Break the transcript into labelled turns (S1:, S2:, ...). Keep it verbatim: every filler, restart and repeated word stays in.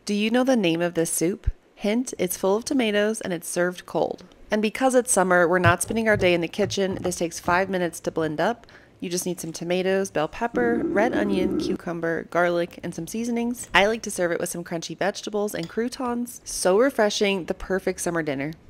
S1: Do you know the name of this soup? Hint, it's full of tomatoes and it's served cold. And because it's summer, we're not spending our day in the kitchen. This takes five minutes to blend up. You just need some tomatoes, bell pepper, red onion, cucumber, garlic, and some seasonings. I like to serve it with some crunchy vegetables and croutons. So refreshing, the perfect summer dinner.